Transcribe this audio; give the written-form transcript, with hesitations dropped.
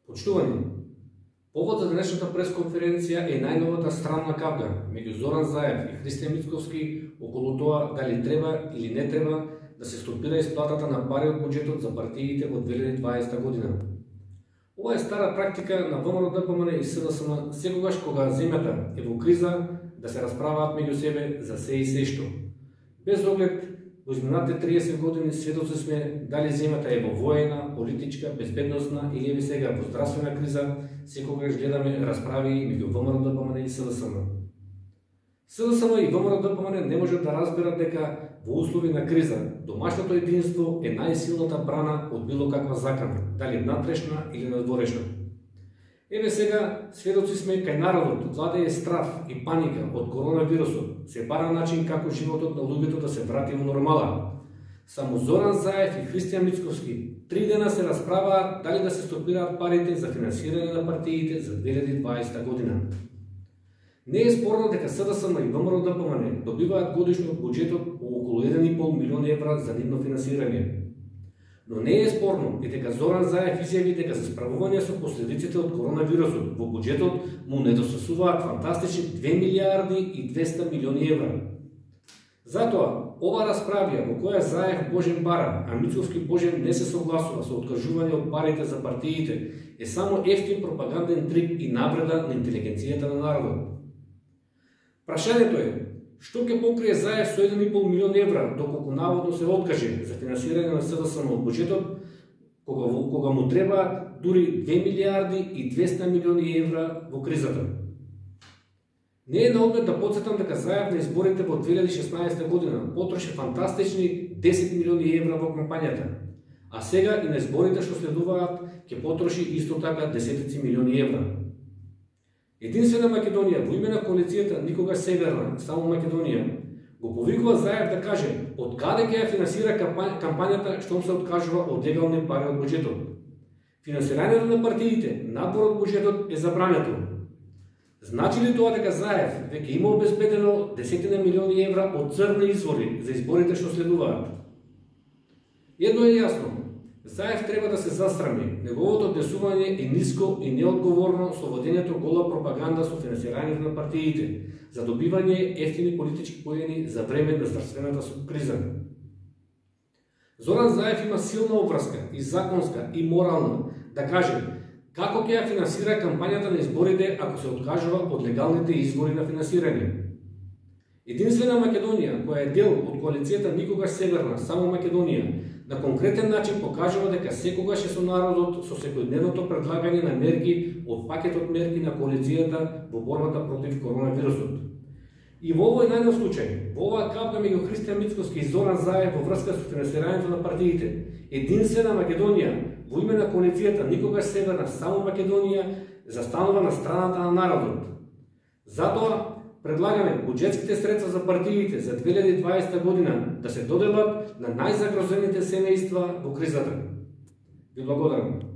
Почитувани, повод за денешната пресконференција е најновата странна капка меѓу Зоран Заев и Христијан Мицковски околу тоа дали треба или не треба да се стопира исплатата на пари од буџетот за партиите во 2020 година. Ова е стара практика на ВМРО ДПМН и СДСМ секогаш кога земјата е во криза да се расправаат меѓу себе за се и сешто. Без оглед во изминатите 30 години сведоци сме дали земјата е во воена, политичка, безбедносна или еве сега во здравствена криза, секогаш гледаме расправи меѓу ВМРО ДПМН и СДСМ. СДСМ и ВМРО ДПМН не можат да разберат дека во услови на криза домашното единство е најсилната брана од било каква закана, дали натрешна или надворешна. Еве сега сведоци сме кај народот владее страв и паника од коронавирусот, се бара начин како животот на луѓето да се врати во нормала. Само Зоран Заев и Христијан Мицковски 3 дена се расправаат дали да се стопираат парите за финансирање на партиите за 2020 година. Не е спорно дека СДСМ и ВМРО ДПМН добиваат годишно од буџетот околу 1,5 милиони евра за нивно финансирање. Но не е спорно и дека Зоран Заев изјави дека за справување со последиците од коронавирусот во буџетот му недостасуваат фантастични 2 милиарди и 200 милиони евра. Затоа, ова расправија во која Заев Божен бара, а Мицковски Божен не се согласува со откажување од парите за партиите, е само ефтин пропаганден трик и навреда на интелигенцијата на народот. Прашањето е, што ќе покрие Заев со 1,5 милион евра, доколку наводно се откаже за финансирање на СДСМ од буџетот, кога му треба дури 2 милиарди и 200 милиони евра во кризата. Не е наодмет да подсетам дека Заев на изборите во 2016 година потроши фантастични 10 милиони евра во кампањата, а сега и на изборите што следуваат ќе потроши исто така десетици милиони евра. Единствена Македонија во име на коалицијата никогаш северна, само Македонија, го повикува Заев да каже од каде ќе ја финансира кампањата штом се откажува од легални пари од буџетот. Финансирањето на партиите надвор од буџетот е забрането. Значи ли тоа дека Заев веќе има обезбедено десетина милиони евра од црни извори за изборите што следуваат? Едно е јасно. Заев треба да се застрами. Неговото однесување е ниско и неодговорно со водењето гола пропаганда со финансирањето на партиите за добивање ефтини политички поени за време на здравствената криза. Зоран Заев има силна обврска и законска и морална да каже како ќе ја финансира кампањата на изборите ако се откажува од легалните извори на финансирање. Единствена Македонија, која е дел од коалицијата никогаш северна, само Македонија, на конкретен начин покажува дека секогаш е со народот со секојдневното предлагање на мерки од пакетот мерки на коалицијата во борбата против коронавирусот. И во овој најнов случај, во оваа капка меѓу Христијан Мицковски и Зоран Заев во врска со финансирањето на партиите, единствена Македонија во име на коалицијата никогаш северна, само Македонија застанува на страната на народот. Затоа предлагаме буџетските средства за партиите за 2020 година да се доделат на најзагрозените семејства во кризата. Ви благодарам.